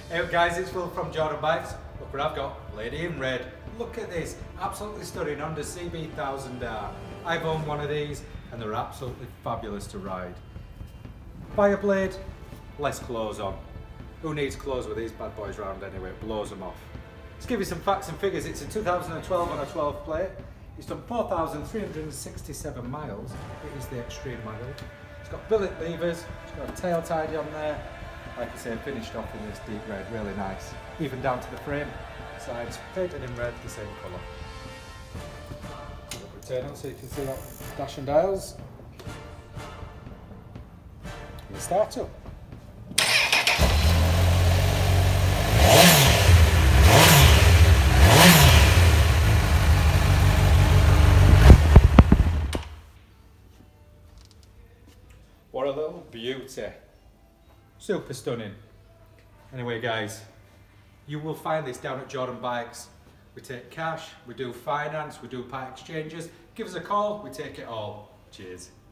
Hey guys, it's Will from Jordan Bikes. Look what I've got, lady in red. Look at this, absolutely stunning Honda CB1000R. I've owned one of these and they're absolutely fabulous to ride. Fireblade, less clothes on. Who needs clothes with these bad boys around anyway? It blows them off. Let's give you some facts and figures. It's a 2012 on a 12 plate. It's done 4,367 miles. It is the Extreme model. It's got billet levers, it's got a tail tidy on there. Like I say, finished off in this deep red, really nice. Even down to the frame. Sides painted in red, the same colour. Return on so you can see that dash and dials. And the start up. What a little beauty. Super stunning. Anyway guys, you will find this down at Jordan Bikes. We take cash, we do finance, we do part exchanges. Give us a call, we take it all. Cheers.